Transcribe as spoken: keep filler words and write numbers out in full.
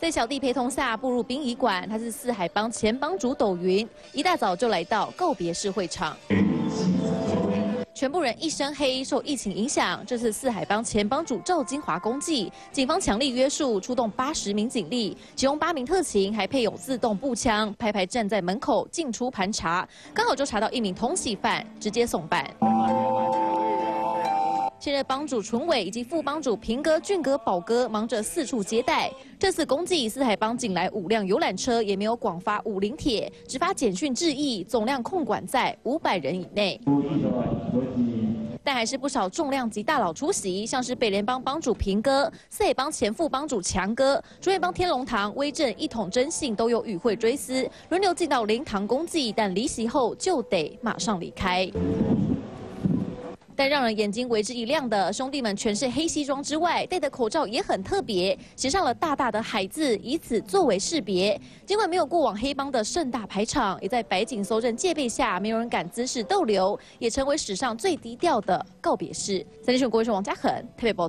位小弟陪同下步入殡仪馆，他是四海帮前帮主斗云，一大早就来到告别式会场。 全部人一身黑，受疫情影响，这次四海帮前帮主赵金华公祭，警方强力约束，出动八十名警力，其中八名特勤，还配有自动步枪，排排站在门口进出盘查，刚好就查到一名通缉犯，直接送办。 现任帮主纯伟以及副帮主平哥、俊哥、宝哥忙着四处接待。这次公祭，四海帮仅来五辆游览车，也没有广发五零帖，只发简讯致意，总量控管在五百人以内。但还是不少重量级大佬出席，像是北联帮帮主平哥、四海帮前副帮主强哥、竹园帮天龙堂、威震一统真信都有与会追思，轮流进到灵堂公祭，但离席后就得马上离开。 但让人眼睛为之一亮的，兄弟们全是黑西装之外，戴的口罩也很特别，写上了大大的海字，以此作为识别。尽管没有过往黑帮的盛大排场，也在白警搜证戒备下，没有人敢滋事逗留，也成为史上最低调的告别式。三立新闻国卫视王嘉恒特别报道。